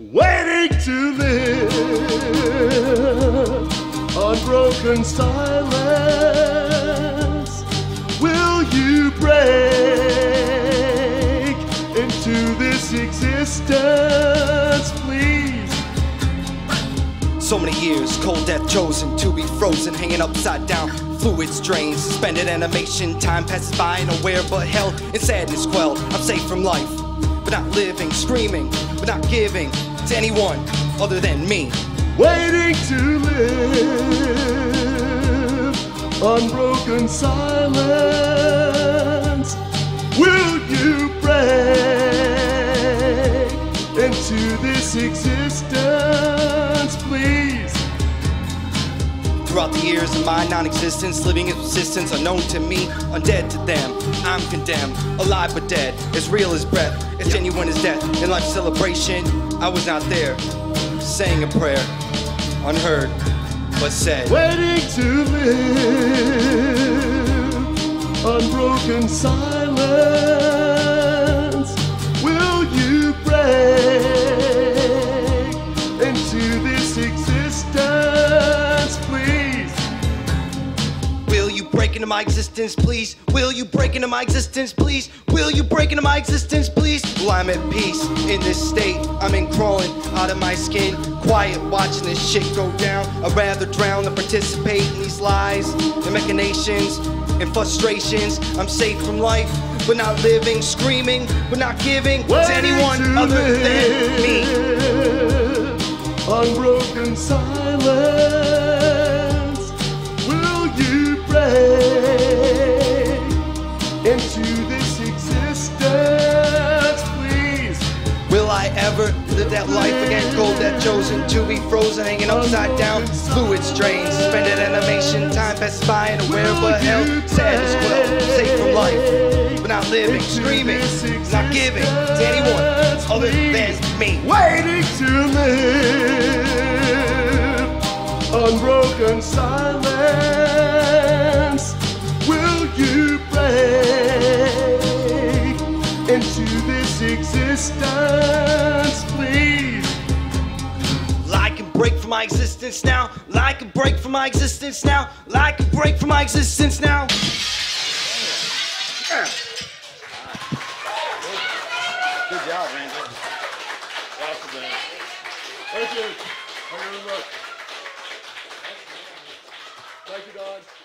waiting to live, unbroken silence. Will you break into this existence, please? So many years, cold death chosen to be frozen, hanging upside down, fluids drained, suspended animation. Time passes by, unaware but held in sadness quelled. I'm safe from life, but not living, screaming, but not giving to anyone other than me. Waiting to live, unbroken silence. Will you break into this existence, please? Throughout the years of my non-existence, living in persistence, unknown to me, undead to them. I'm condemned, alive but dead, as real as breath, as genuine as death. In life's celebration, I was not there, saying a prayer, unheard, but said. Waiting to live, unbroken silence. Will you break into this existence, please? Will you break into my existence, please? Will you break into my existence, please? Will you break into my existence, please? Well, I'm at peace in this state. I'm in crawling out of my skin, quiet watching this shit go down. I'd rather drown than participate in these lies and machinations and frustrations. I'm safe from life, but not living, screaming, but not giving to anyone other than me. Unbroken silence. Will you break into this existence, please? Will I ever live that life again? Cold death chosen to be frozen, hanging upside down, fluids drained, suspended animation. Time passes by and aware but held, sad as well, safe from life, but not living, screaming, not giving to anyone other than me. Waiting to live, unbroken silence. Will you break into this existence, please? Like a break from my existence now, like a break from my existence now, like a break from my existence now. Good job, man. Awesome, man. Thank you. Thank you very much. Thank you, Don.